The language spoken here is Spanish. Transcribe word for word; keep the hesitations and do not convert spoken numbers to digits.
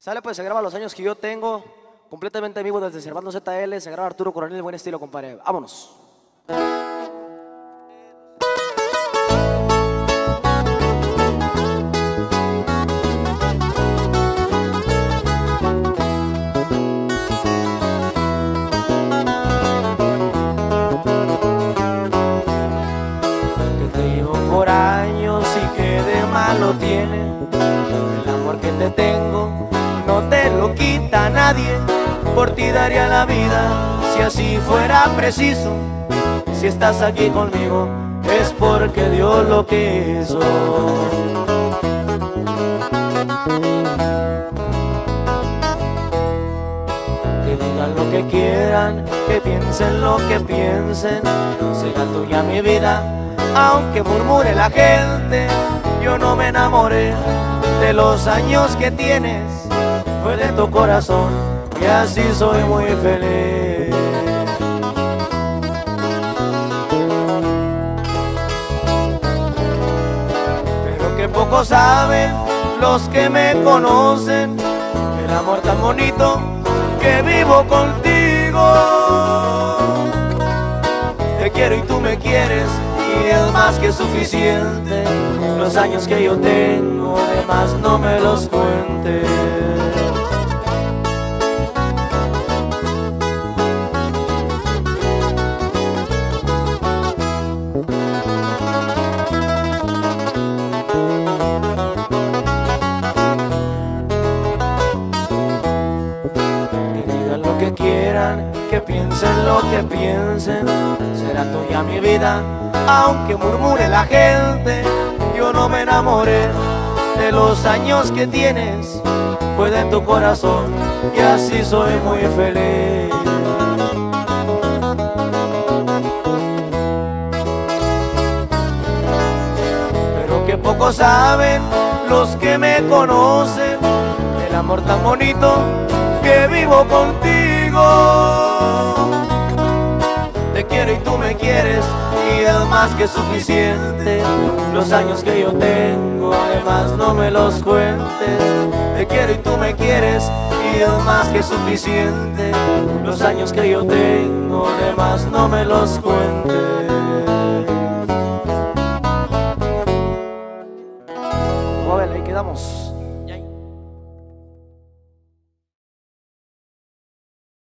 Sale, pues se graba los años que yo tengo, completamente en vivo desde Servando Z L, se graba Arturo Coronel, buen estilo, compadre. Vámonos. Que te llevo por años y que de malo tiene el amor que te tengo. No te lo quita nadie, por ti daría la vida, si así fuera preciso. Si estás aquí conmigo, es porque Dios lo quiso. Que digan lo que quieran, que piensen lo que piensen, será tuya mi vida, aunque murmure la gente. Yo no me enamoré de los años que tienes, fue de tu corazón y así soy muy feliz. Pero que poco saben los que me conocen el amor tan bonito que vivo contigo. Te quiero y tú me quieres y es más que suficiente. Los años que yo tengo, además no me los cuentes. Que quieran, que piensen lo que piensen, será tuya mi vida, aunque murmure la gente. Yo no me enamoré de los años que tienes, fue de tu corazón y así soy muy feliz. Pero que poco saben los que me conocen el amor tan bonito que vivo contigo. Te quiero y tú me quieres y es más que suficiente. Los años que yo tengo, además no me los cuentes. Te quiero y tú me quieres y es más que suficiente. Los años que yo tengo, además no me los cuentes.